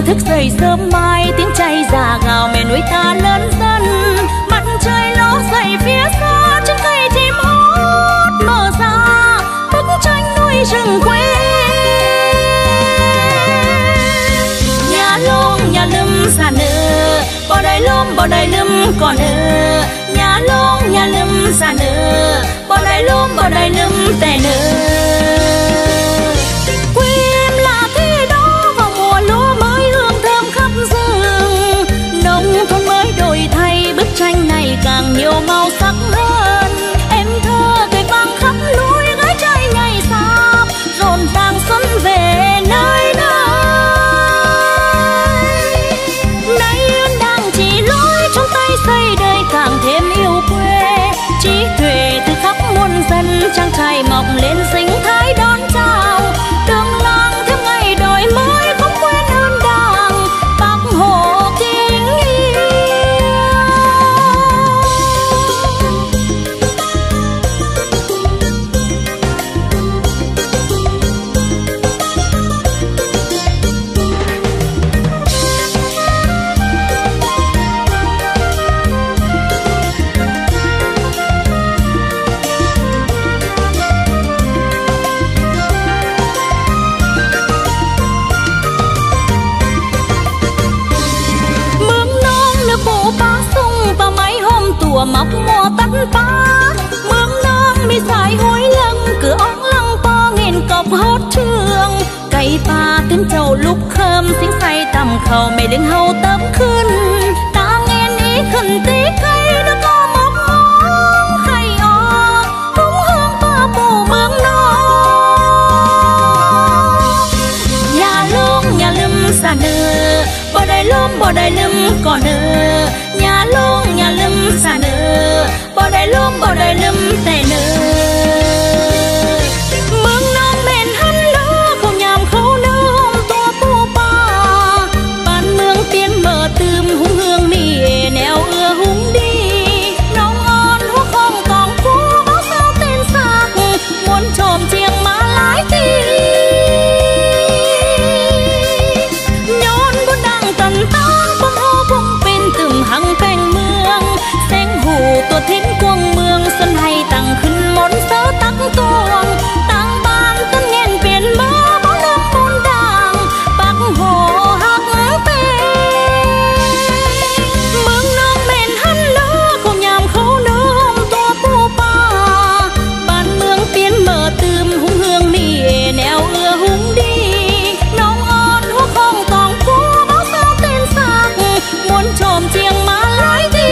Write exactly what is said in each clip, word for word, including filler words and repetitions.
thức dậy sớm mai, tiếng chay già gào mẹ nuôi ta lớn dần. Mặt trời ló dậy phía xa, trên cây chim hót mở ra bức tranh núi rừng quê. Nhà lông nhà lum xa nơ, bỏ đầy lôm bỏ đầy lum còn nơ. Nhà lông nhà lum xa nơ, bỏ đầy lôm bỏ đầy lum tè nơ. Thôn mới đổi thay, bức tranh này càng nhiều màu sắc hơn. Em thơ cây vang khắp núi, gái trai nhảy sạp rộn ràng xuân về nơi nơi. Nay Yên đang chỉ lối trong tay xây đời càng thêm yêu quê. Trí tuệ từ khắp muôn dân, trang trại mọc lên sinh thái đón chào. Đường làng thêm ngày đổi mới, không quên ơn Đảng Bác Hồ kính yêu. Mọc mùa tắt bát mương non mi dài hối lăng, cửa ong lăng po nghìn cọc hót trường. Cây pa tiếng trầu lúc khơm, tiếng say tầm khẩu mẹ đứng hầu tấp khưn. Ta nghe ý khẩn tí cây nó có một ngón khay o, cũng hương pa bù mương non. Nhà lông nhà lum xa nơ, bỏ đầy lôm bỏ đầy lum còn nơ. Nhà lông nhà lum xa nơ, bỏ đầy lôm bỏ đầy lum tè nơ. Mương non men hắn lỡ khâu nhàm khâu nơ hôm to pu pa. Ban mương tiên mở tươm hung hương mì neo ưa hung đi. Nông on hút không còn phú báo sao tên sạc, muốn trộm chiêng má lái ti. Nhón buôn đang tần tăng bông hô bông bên từng hăng canh mương. Sen hù tổ thiên quân mương, xuân hay tặng khinh món sớ tắc tuồng. Tặng ban tân nghẹn biển mơ bóng nước môn đàng Bác Hồ hắc tên. Mương nông men hắn lỡ khâu nhàm khâu nơ hôm to pu pa. Ban mương tiên mở tươm hung hương mì neo ưa hung đi. Nông on hút không còn phú báo sao tên sạc, muốn trộm chiêng má lái đi.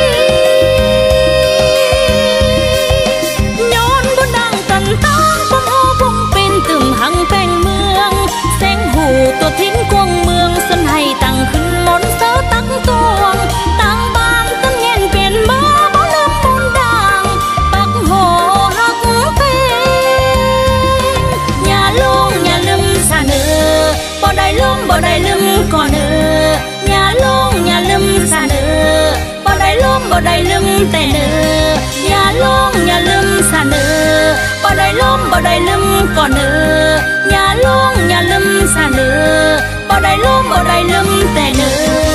Nhón buôn đang tần tăng bông hô bông bên từng hăng canh mương. Sen hù tổ thiên quân mương, xuân hay tặng khinh món sớ tắc tuồng. Tặng ban tân nghẹn biển mơ bóng nước môn đàng Bác Hồ hắc tên. Nhà lông nhà lum xa nơ, bỏ đầy lôm bỏ đầy lum còn nơ. Nhà lông nhà lum xa nơ, bỏ đầy lôm bỏ đầy lum tè nơ. Nhà lông nhà lum xa nơ, bỏ đầy lôm bỏ đầy lum còn nơ. Nhà lông nhà lum xa nơ, bỏ đầy lôm bỏ đầy lum tè nơ.